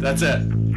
That's it.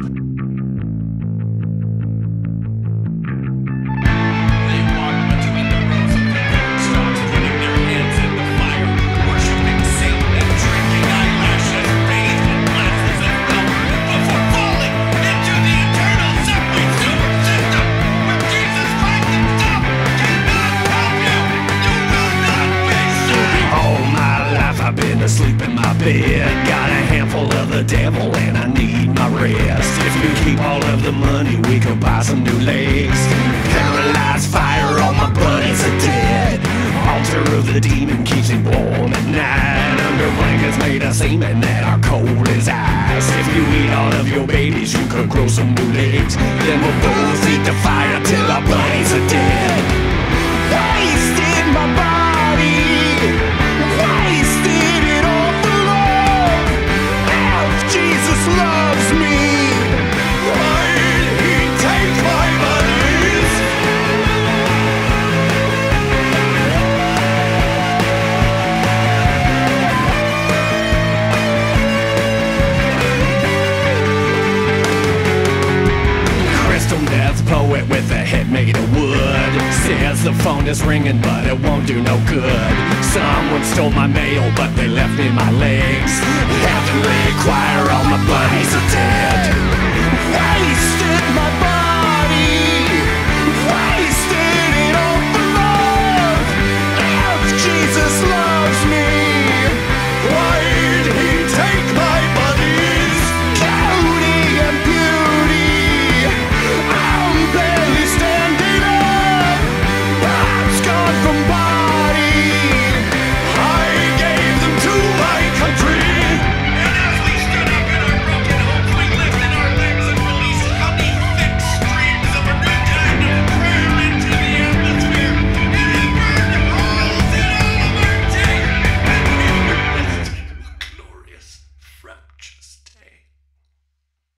Sleep in my bed, got a handful of the devil and I need my rest. If you keep all of the money, we could buy some new legs. Paralyzed fire, all my buddies are dead. Altar of the demon keeps him warm at night. Under blankets made of semen that are cold as ice. If you eat all of your babies, you could grow some new legs. Then we'll both eat the fire till our buddies are dead. Wasted my body, wasted it all for love. If Jesus loves me, why did he take my buddies? Crystal meth poet with a head made of wood says the phone is ringing but it won't do no good. Someone stole my mail but they left me my legs. Heavenly choir, all my buddies are dead. Wasted my body.